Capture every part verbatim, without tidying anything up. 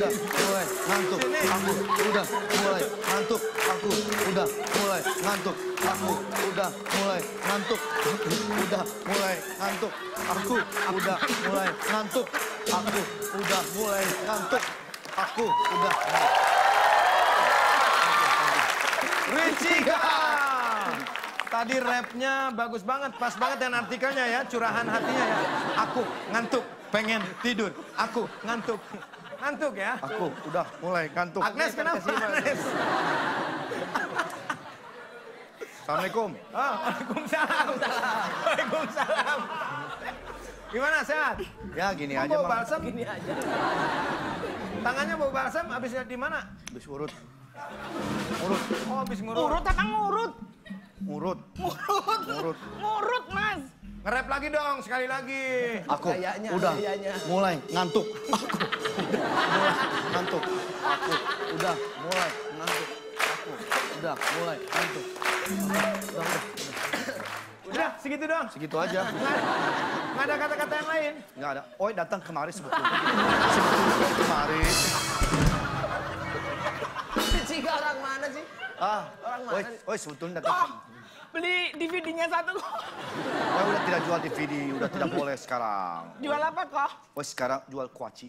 udah mulai ngantuk. Aku udah mulai ngantuk. Aku udah mulai ngantuk. Aku udah mulai ngantuk. Aku udah mulai ngantuk. Aku udah mulai ngantuk. Aku udah mulai ngantuk. Aku udah. Richiga! Tadi rapnya bagus banget, pas banget dengan artikelnya ya, curahan hatinya ya. Aku ngantuk, pengen tidur. Aku ngantuk. Ngantuk ya? Aku udah mulai ngantuk. Agnes kenapa Agnes? Assalamualaikum. Oh, Waalaikumsalam. Waalaikumsalam. Gimana, sehat? Ya gini Kok aja, bau Mang. balsam? Gini aja. Tangannya bau balsam, habis lihat di mana? Habis urut. Urut. Oh, habis ngurut. Urut apa ngurut? Urut. Ngurut. Ngurut. Ngurut, Mas. Nge-rap lagi dong, sekali lagi. Aku Gayanya, udah gayanya. mulai ngantuk. Aku udah mulai ngantuk. Aku udah mulai ngantuk. Aku udah mulai ngantuk. Udah, udah. Udah, segitu dong. Segitu aja. Nggak ada kata-kata yang lain. Nggak ada. Oi datang kemari sebetulnya. Sebetulnya kemari. Richiga orang mana sih? Ah, Orang mana oi, nih? oi sebetulnya Oh, datang. beli D V D-nya satu. Oi udah tidak jual D V D, udah tidak boleh sekarang. Jual apa kok? Oi sekarang jual kuaci.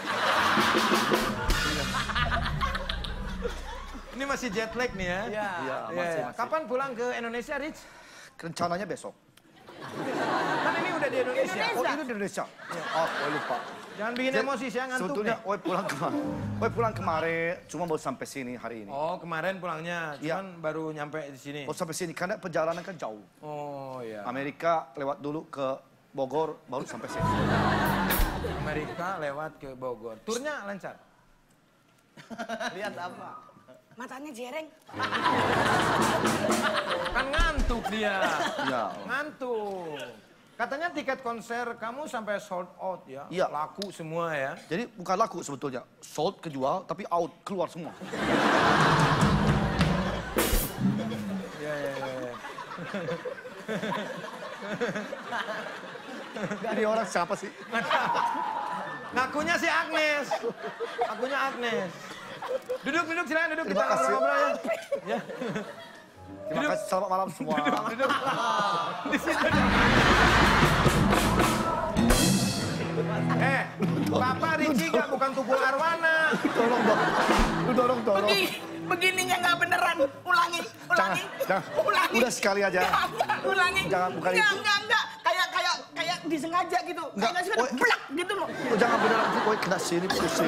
Ini masih jet lag nih ya. Iya. Iya, Iya, masih, iya. masih. Kapan pulang ke Indonesia, Rich? Rencananya besok. Kan ini udah di Indonesia. Indonesia. Oh, ini di Indonesia. Oh, oi lupa. Jangan bikin Jadi, emosi, saya ngantuk sebetulnya, nih. oi pulang kemarin. Oi pulang kemarin, cuma baru sampai sini hari ini. Oh, kemarin pulangnya, Iya. cuman baru nyampe di sini. Baru sampai sini, karena perjalanan kan jauh. Oh, iya. Amerika lewat dulu ke Bogor, baru sampai sini. Amerika lewat ke Bogor. Turnya lancar. Lihat apa? Matanya jereng. Kan ngantuk dia. Iya. Ngantuk. Katanya tiket konser kamu sampai sold out ya? Iya. Laku semua ya? Jadi bukan laku sebetulnya. Sold kejual, tapi out, keluar semua. Iya, iya, iya. Ini orang siapa sih? Ngakunya si Agnes. Ngakunya Agnes. Duduk, duduk, silakan duduk. Terima Kita kasih. ngobrol-ngobrol ya. Ya. Terima kasih, selamat malam semua. Duduk. Di situ. Eh, Papa Richiga bukan Tukul Arwana. Tolong dong, lu dorong, dorong. Begini, begininya nggak beneran. Ulangi, ulangi, jangan. ulangi. Udah sekali aja. Nggak, nggak, ulangi. Jangan, bukan nggak, itu. Nggak, nggak, kayak, kayak, kayak disengaja gitu. Nggak, Kayak sudah oh. blak gitu loh. Oh, jangan beneran, oi kena sini, pusing.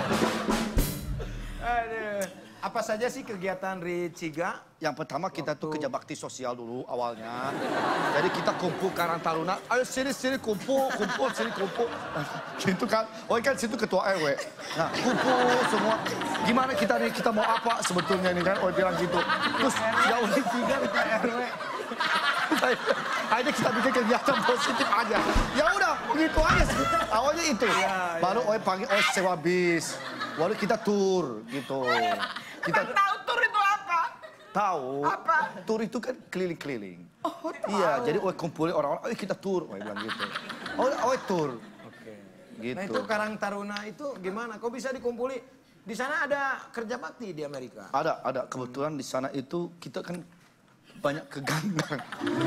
Aduh. Apa saja sih kegiatan Richiga? Yang pertama kita tuh kerja bakti sosial dulu awalnya. Jadi kita kumpul Karang Taruna, ayo sini sini kumpul, kumpul sini kumpul. Gitu kan, oh kan situ ketua R W. Nah kumpul semua. Gimana kita nih, kita mau apa sebetulnya nih kan, oh bilang gitu. Terus ya udah tiga ketua R W. Akhirnya kita bikin kegiatan positif aja. Ya udah, begitu aja sih. Awalnya itu. Baru oh panggil oh sewa bis. Baru kita tur gitu. Kita Emang tahu tur itu apa? tahu. Apa? Tur itu kan keliling-keliling. Oh, tahu. Iya, jadi oh kumpulin orang-orang, oh kita tur, oh bilang gitu. Oh, oh tur. Oke. Gitu. Nah itu Karang Taruna itu gimana? Kok bisa dikumpuli? Di sana ada kerja bakti di Amerika? Ada, ada. Kebetulan di sana itu kita kan banyak kegangan.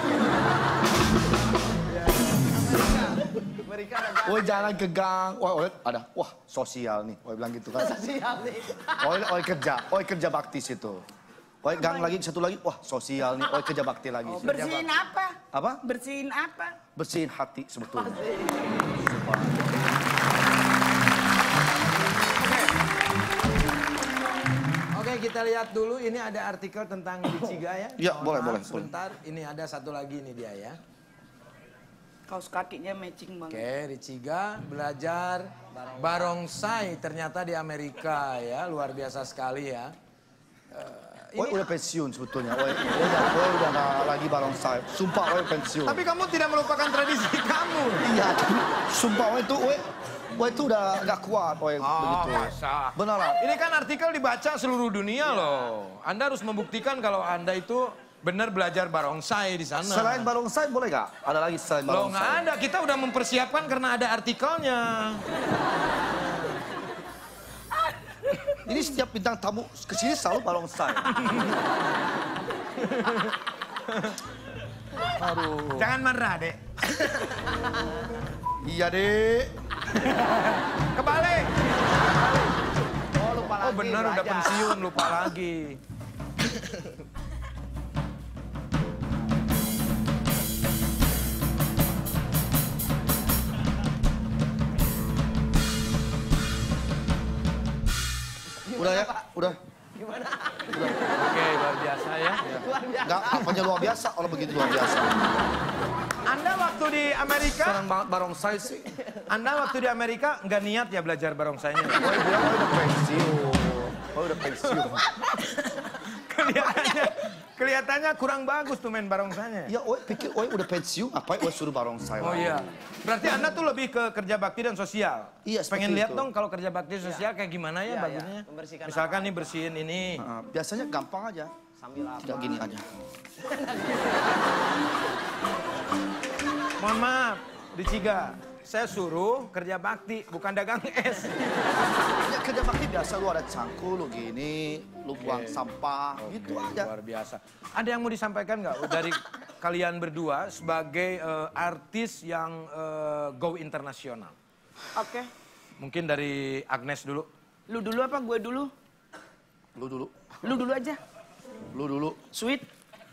Amerika ada Oh jangan ke gang. Wah, oh, ada. Wah, sosial nih. Oh bilang gitu kan. sosial nih. Oh, oh kerja. Oh kerja bakti situ. Oh gang lagi satu lagi. Wah, sosial nih. Oh kerja bakti lagi. situ. Bersihin apa? Apa? Bersihin apa? Bersihin hati sebetulnya. Oke, kita lihat dulu. Ini ada artikel tentang Richiga ya. Iya, Mohon boleh, maaf, boleh, Sebentar, ini ada satu lagi nih dia ya. Kaos kakinya matching banget. Oke, Richiga belajar barongsai ternyata di Amerika ya. Luar biasa sekali ya. Oh udah pensiun sebetulnya. Oh udah, oh udah nggak lagi barongsai. Sumpah, oh pensiun. Tapi kamu tidak melupakan tradisi kamu. Iya, sumpah, oh itu, oh, oh itu udah nggak kuat, oh begitu. masa? Beneran. Ini kan artikel dibaca seluruh dunia loh. Anda harus membuktikan kalau Anda itu benar belajar barongsai di sana. Selain barongsai boleh nggak? Ada lagi selain Loh barongsai? nggak ada, kita udah mempersiapkan karena ada artikelnya. Ini setiap bintang tamu kesini selalu barongsai. Aduh. Jangan marah, Dek. Iya, Dek. Kebalik. Oh, lupa lagi. Oh bener udah belajar. pensiun, lupa lagi. Udah ya, udah. Gimana? Oke, luar biasa ya. Luar biasa. Enggak, apanya luar biasa, kalau begitu luar biasa. Anda waktu di Amerika, Senang banget barongsai sih. Anda waktu di Amerika nggak niat ya belajar barongsainya? Oh, bilang oh, udah pensiun. Oh, udah pensiun. Kelihatannya, kelihatannya kurang bagus tuh main barongsainya. Ya, oi pikir oi udah pensiun, ngapain oi suruh barongsai? Oh iya. Berarti Anda tuh lebih ke kerja bakti dan sosial. Iya, seperti Pengen lihat itu. dong kalau kerja bakti sosial kayak gimana ya Iya, bagusnya. iya. Membersihkan Misalkan nih bersihin ini. Nah, biasanya gampang aja. Sambil apa? Tidak gini aja. Mohon maaf, di Ciga. Saya suruh kerja bakti, bukan dagang es. Ya kerja bakti biasa lu ada cangkul, lu gini, lu buang sampah, gitu aja. Luar biasa. Ada yang mau disampaikan nggak dari kalian berdua sebagai eh, artis yang eh, go internasional? Oke. Mungkin dari Agnes dulu. Lu dulu apa gue dulu? Lu dulu, Lu dulu aja. lu dulu. Sweet.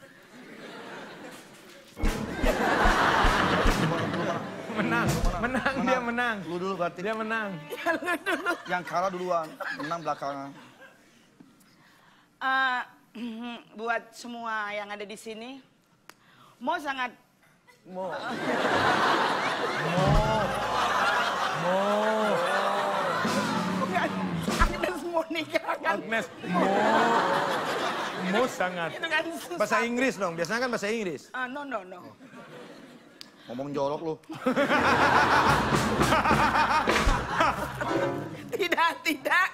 Menang, menang, dia menang. Lu dulu berarti. Dia menang. Yang kalah duluan, menang belakangan. Eh, buat semua yang ada di sini, Mo sangat Mo. bukan Agnes Monica kan. Agnes, Mo. Mo sangat. Itu kan susah. Bahasa Inggris dong, biasanya kan bahasa Inggris. Ah, no no no. Ngomong jorok lu. Tidak, tidak.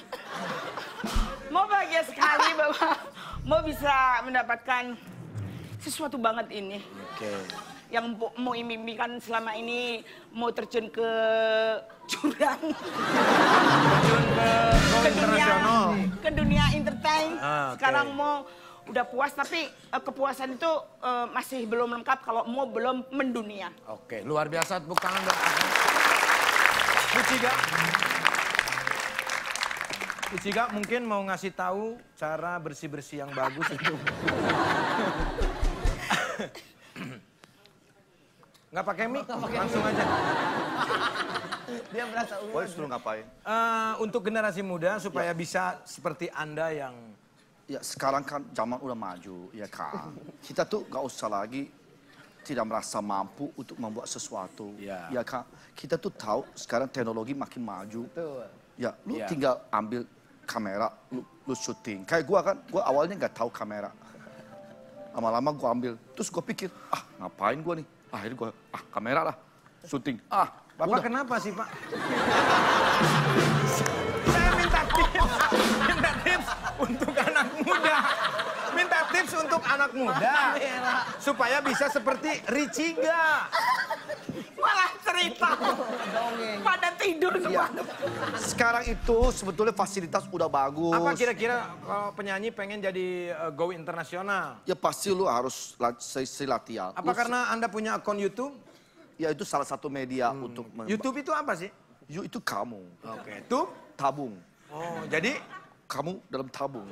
Mo bahagia sekali bahwa Mo bisa mendapatkan sesuatu banget ini. Oke. Yang Mo- Mo impikan selama ini Mo terjun ke jurang. Terjun ke go ke dunia, internasional. ke dunia entertain. Ah, oke. Sekarang Mo udah puas, tapi eh, kepuasan itu eh, masih belum lengkap kalau Mo belum mendunia. Oke, luar biasa tepuk tangan dong. Uciga. Uciga mungkin mau ngasih tahu cara bersih-bersih yang bagus itu. Nggak pakai mic, langsung aja. Dia merasa ungu. Oi suruh ngapain? Eh, untuk generasi muda supaya bisa seperti Anda yang Ya sekarang kan zaman udah maju, ya kan. Kita tuh gak usah lagi tidak merasa mampu untuk membuat sesuatu, Ya. ya kan. Kita tuh tahu sekarang teknologi makin maju. Betul. Ya, lu Ya. tinggal ambil kamera, lu, lu syuting. Kayak gua kan, gua awalnya nggak tahu kamera. Lama-lama gua ambil, terus gua pikir, ah ngapain gua nih? Akhirnya gua, ah kamera lah, syuting. Ah, Bapak udah. kenapa sih Pak? Saya minta tips, minta tips untuk anak muda. Minta tips untuk anak muda. Supaya bisa seperti Riciga. Malah cerita. Pada tidur Ya. semua. Sekarang itu sebetulnya fasilitas udah bagus. Apa kira-kira kalau penyanyi pengen jadi uh, go internasional? Ya pasti lu harus la- sesi latihan. Apa Lu- karena Anda punya akun YouTube? Ya itu salah satu media untuk... mem- YouTube itu apa sih? You itu kamu, Oke, itu? tabung. Oh, jadi Kamu dalam tabung.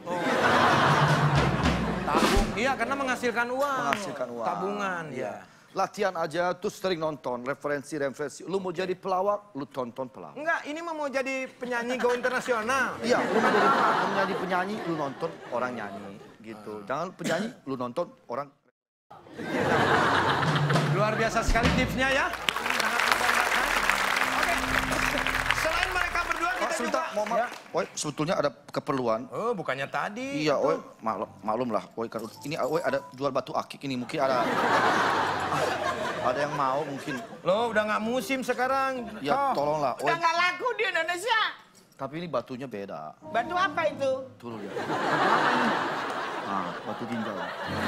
tabung. Iya, karena menghasilkan uang. Menghasilkan uang. Tabungan, Iya. ya. Latihan aja, terus sering nonton, referensi-referensi. Lu mau jadi pelawak, lu tonton pelawak. Enggak, ini mah mau jadi penyanyi go internasional. Iya, lu mau jadi, lu mau jadi penyanyi, lu nonton orang nyanyi. Gitu. Jangan penyanyi, lu nonton orang... Luar biasa sekali tipsnya ya. Sangat membanggakan. Oke. Selain mereka berdua Oh, kita sebentar, juga... mau Ya. Oi, sebetulnya ada keperluan. Oh, bukannya tadi. Iya, itu. oi, maklum, maklum lah. Oi, kan ini oi ada jual batu akik ini, mungkin ada... ada yang mau mungkin. Loh, udah nggak musim sekarang. Ya, Toh. tolonglah. Oi, Udah nggak laku di Indonesia. tapi ini batunya beda. Batu apa itu? Turun ya. Nah, batu ginjal.